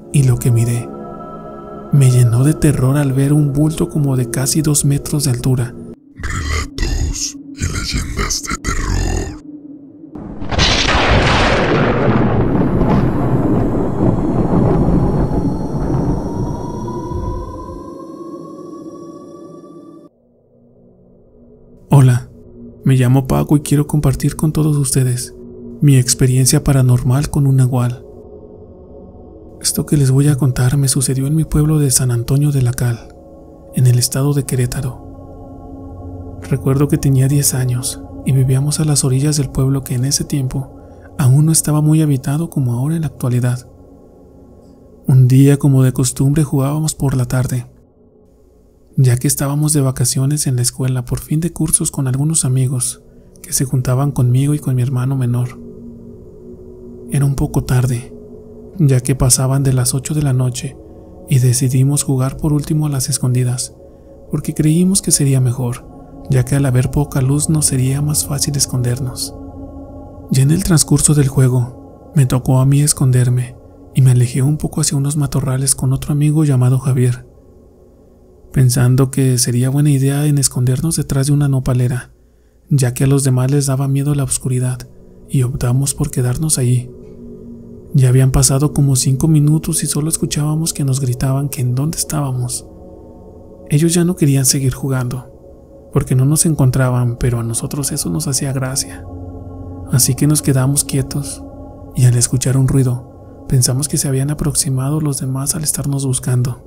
y lo que miré me llenó de terror al ver un bulto como de casi 2 metros de altura. Relatos y leyendas de terror. Hola, me llamo Paco y quiero compartir con todos ustedes mi experiencia paranormal con un nahual. Esto que les voy a contar me sucedió en mi pueblo de San Antonio de la Cal, en el estado de Querétaro. Recuerdo que tenía 10 años y vivíamos a las orillas del pueblo que en ese tiempo aún no estaba muy habitado como ahora en la actualidad. Un día, como de costumbre, jugábamos por la tarde, ya que estábamos de vacaciones en la escuela por fin de cursos con algunos amigos que se juntaban conmigo y con mi hermano menor. Era un poco tarde, ya que pasaban de las 8 de la noche y decidimos jugar por último a las escondidas, porque creímos que sería mejor, ya que al haber poca luz nos sería más fácil escondernos. Ya en el transcurso del juego, me tocó a mí esconderme y me alejé un poco hacia unos matorrales con otro amigo llamado Javier, pensando que sería buena idea en escondernos detrás de una nopalera, ya que a los demás les daba miedo la oscuridad, y optamos por quedarnos allí. Ya habían pasado como 5 minutos y solo escuchábamos que nos gritaban que en dónde estábamos. Ellos ya no querían seguir jugando, porque no nos encontraban, pero a nosotros eso nos hacía gracia. Así que nos quedamos quietos, y al escuchar un ruido, pensamos que se habían aproximado los demás al estarnos buscando.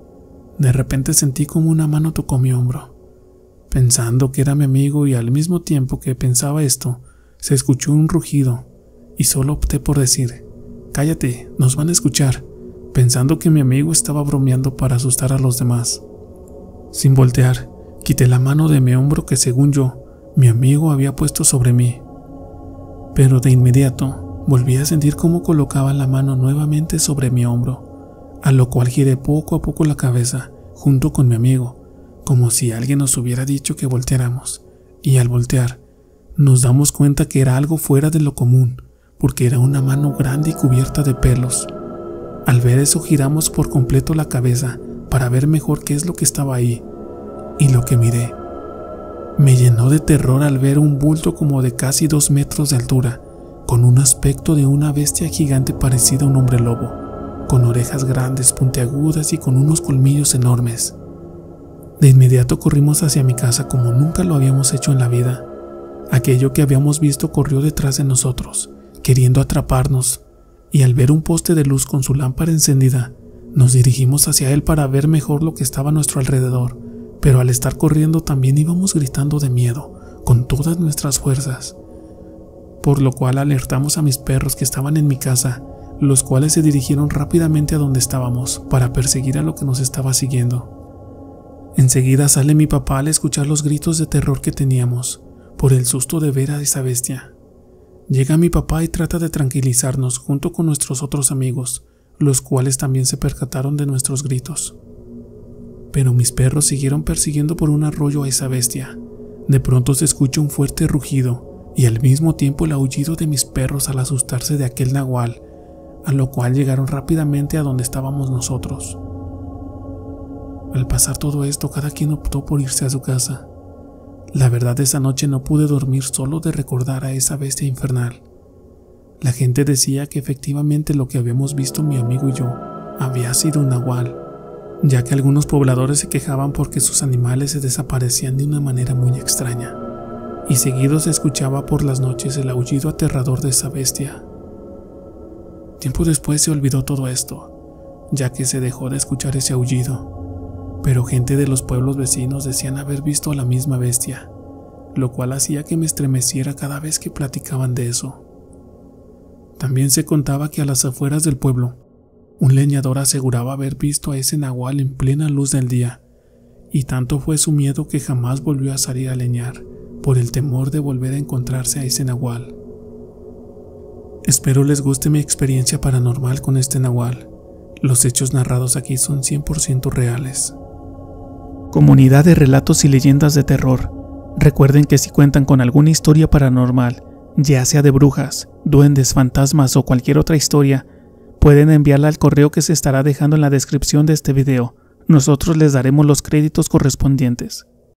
De repente sentí como una mano tocó mi hombro, pensando que era mi amigo, y al mismo tiempo que pensaba esto, se escuchó un rugido, y solo opté por decir: «Cállate, nos van a escuchar», pensando que mi amigo estaba bromeando para asustar a los demás. Sin voltear, quité la mano de mi hombro que, según yo, mi amigo había puesto sobre mí. Pero de inmediato volví a sentir cómo colocaba la mano nuevamente sobre mi hombro, a lo cual giré poco a poco la cabeza junto con mi amigo, como si alguien nos hubiera dicho que volteáramos, y al voltear nos damos cuenta que era algo fuera de lo común, porque era una mano grande y cubierta de pelos. Al ver eso giramos por completo la cabeza para ver mejor qué es lo que estaba ahí, y lo que miré me llenó de terror al ver un bulto como de casi 2 metros de altura, con un aspecto de una bestia gigante parecida a un hombre lobo, con orejas grandes, puntiagudas y con unos colmillos enormes. De inmediato corrimos hacia mi casa como nunca lo habíamos hecho en la vida. Aquello que habíamos visto corrió detrás de nosotros, queriendo atraparnos, y al ver un poste de luz con su lámpara encendida, nos dirigimos hacia él para ver mejor lo que estaba a nuestro alrededor, pero al estar corriendo también íbamos gritando de miedo, con todas nuestras fuerzas, por lo cual alertamos a mis perros que estaban en mi casa, los cuales se dirigieron rápidamente a donde estábamos para perseguir a lo que nos estaba siguiendo. Enseguida sale mi papá al escuchar los gritos de terror que teníamos, por el susto de ver a esa bestia. Llega mi papá y trata de tranquilizarnos junto con nuestros otros amigos, los cuales también se percataron de nuestros gritos. Pero mis perros siguieron persiguiendo por un arroyo a esa bestia. De pronto se escucha un fuerte rugido y al mismo tiempo el aullido de mis perros al asustarse de aquel nahual, a lo cual llegaron rápidamente a donde estábamos nosotros. Al pasar todo esto, cada quien optó por irse a su casa. La verdad, esa noche no pude dormir solo de recordar a esa bestia infernal. La gente decía que efectivamente lo que habíamos visto mi amigo y yo había sido un nahual, ya que algunos pobladores se quejaban porque sus animales se desaparecían de una manera muy extraña, y seguido se escuchaba por las noches el aullido aterrador de esa bestia. Tiempo después se olvidó todo esto, ya que se dejó de escuchar ese aullido. Pero gente de los pueblos vecinos decían haber visto a la misma bestia, lo cual hacía que me estremeciera cada vez que platicaban de eso. También se contaba que a las afueras del pueblo, un leñador aseguraba haber visto a ese nahual en plena luz del día, y tanto fue su miedo que jamás volvió a salir a leñar, por el temor de volver a encontrarse a ese nahual. Espero les guste mi experiencia paranormal con este nahual. Los hechos narrados aquí son 100% reales. Comunidad de relatos y leyendas de terror, recuerden que si cuentan con alguna historia paranormal, ya sea de brujas, duendes, fantasmas o cualquier otra historia, pueden enviarla al correo que se estará dejando en la descripción de este video. Nosotros les daremos los créditos correspondientes.